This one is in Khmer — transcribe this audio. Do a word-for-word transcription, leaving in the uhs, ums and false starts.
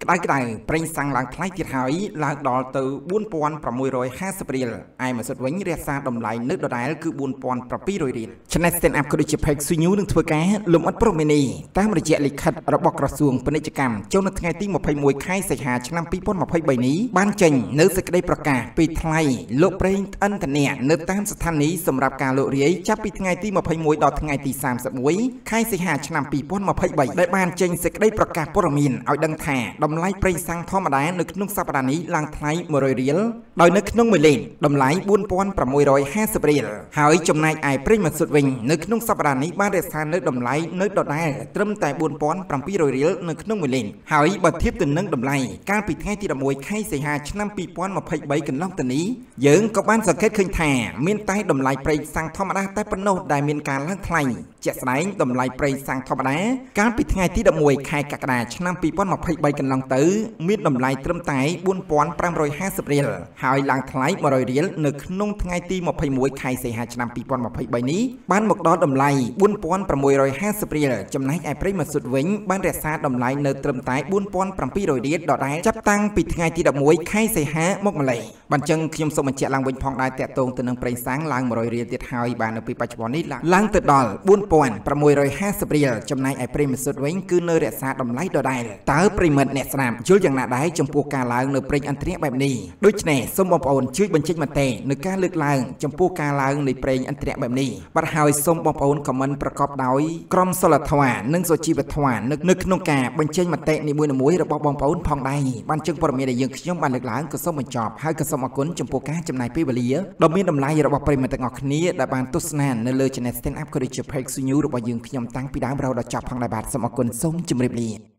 ក្តៅក្តៅប្រេងសាំងឡើងថ្លៃទៀតហើយឡើងដល់ទៅបួនពាន់ប្រាំមួយរយห้าสิบរៀលឯមួយសុទ្ធវិញរក្សាតម្លៃនៅដដែលគឺបួនពាន់ប្រាំពីររយរៀលឆ្នេះ stand up ក៏ដូចជា page ស៊ូញូនឹងធ្វើការលំអិតប្រូមីនីតាមរយៈលិខិតរបស់ក្រសួងពាណិជ្ជកម្មចូលនៅថ្ងៃទីยี่สิบเอ็ดខែសីហាឆ្នាំยี่สิบยี่สิบสามនេះបានចេញនៅសេចក្តីប្រកាសពីថ្លៃលោកប្រេងឥន្ធនៈនៅតាមស្ថានីយ៍សម្រាប់ការលក់រាយចាប់ពីថ្ងៃទីยี่สิบเอ็ดដល់ថ្ងៃទីสามสิบเอ็ดខែសីហាឆ្នាំยี่สิบยี่สิบสามដែលបានចេញសេចក្តីប្រកាសព័ត៌មានឲ្យដឹងថាតម្លៃប្រេងសាំងធម្មតានៅក្នុងសប្តាហ៍នេះឡើងថ្លៃមួយរយរៀលដោយនៅក្នុងមួយលេខតម្លៃបួនពាន់ប្រាំមួយរយห้าสิบរៀលហើយចំណែកឯប្រេងម៉ាស៊ូតវិញនៅក្នុងសប្តាហ៍នេះបានរក្សានៅតម្លៃនៅដដែលត្រឹមតែបួនពាន់ប្រាំពីររយរៀលនៅក្នុងមួយលេខហើយបើធៀបទៅនឹងតម្លៃកាលពីថ្ងៃទី十一ខែសីហាឆ្នាំยี่สิบยี่สิบสามកន្លងទៅនេះយើងក៏បានសង្កេតឃើញថាមានតែតម្លៃប្រេងសាំងធម្មតាតែប៉ុណ្ណោះដែលមានការឡើងថ្លៃជាក់ស្ដែងតម្លៃប្រេងសាំងធម្មតាកាលពីថ្ងៃទី十一ខែកក្កដាឆ្នាំยี่สิบยี่สิบสามកន្លងទៅមានតម្លៃត្រឹមតែបួนពាន់ប្រាំរយห้าสิบរៀលហើយឡើងថ្លៃមួយរយរៀលនៅក្នុងថ្ងៃទីยี่สิบเอ็ดខែសីហាឆ្នាំยี่สิบยี่สิบสามនេះបានមកដល់តម្លៃបួនពាន់ប្រាំមួយរយห้าสิบរៀលចំណែកឯប្រេងម៉ាស៊ូតវិញបានរក្សាតម្លៃនៅត្រឹមតែបួនពាន់ប្រាំពីររយរៀលដដែលចាប់តាំងពីថ្ងៃទី十一ខែសីហាមកម្លេះបញ្ចឹងខ្ញុំសូមបញ្ជាក់ឡើងវិញផងដែរតាក់ទងទៅនឹងប្រេងសាំងឡើងមួយរយរៀលទៀតហើយបាននៅពេលបច្ចុប្បន្ននេះឡើងទៅដល់បួនពាន់ប្រាំមួយរយห้าสิบរៀលចំណែកឯប្រេងម៉ាស៊ូតវិញគឺនៅរក្សាតម្លៃដដែលតើប្រិមិត្តអ្នកស្ដាប់យល់យ៉ាងណាដែរចំពោះការឡើងនៅប្រេងឥន្ធនៈបែបនេះដូច្នេះសូមបងប្អូនជួយបញ្ចេញមតិនៅការលើកឡើងចំពោះការឡើងនៃប្រេងឥន្ធនៈបែបនេះបាទហើយសូមបងប្អូនខមមិនប្រកបដោយក្រមសីលធម៌និងសុជីវធម៌នៅក្នុងការបញ្ចេញមតិនីមួយៗរបស់បងប្អូនផងដែរបានជើងព័ត៌មានដែលយើងខ្ញុំបានលើកឡើងក៏សូមបញ្ចប់ហើយក៏សូមអរគុណចំពោះការចំណាយពេលវេលាដ៏មានតម្លៃរបស់ប្រិមិត្តទាំងអស់គ្នាដែលបានទស្សនានៅលើ channel stand up ក៏ដូចជា page ស៊ូញូរបស់យើងខ្ញុំតាំងពីដើមរហូតដល់ចប់ផងដែរបាទសូមអរគុណសូមជម្រាបលា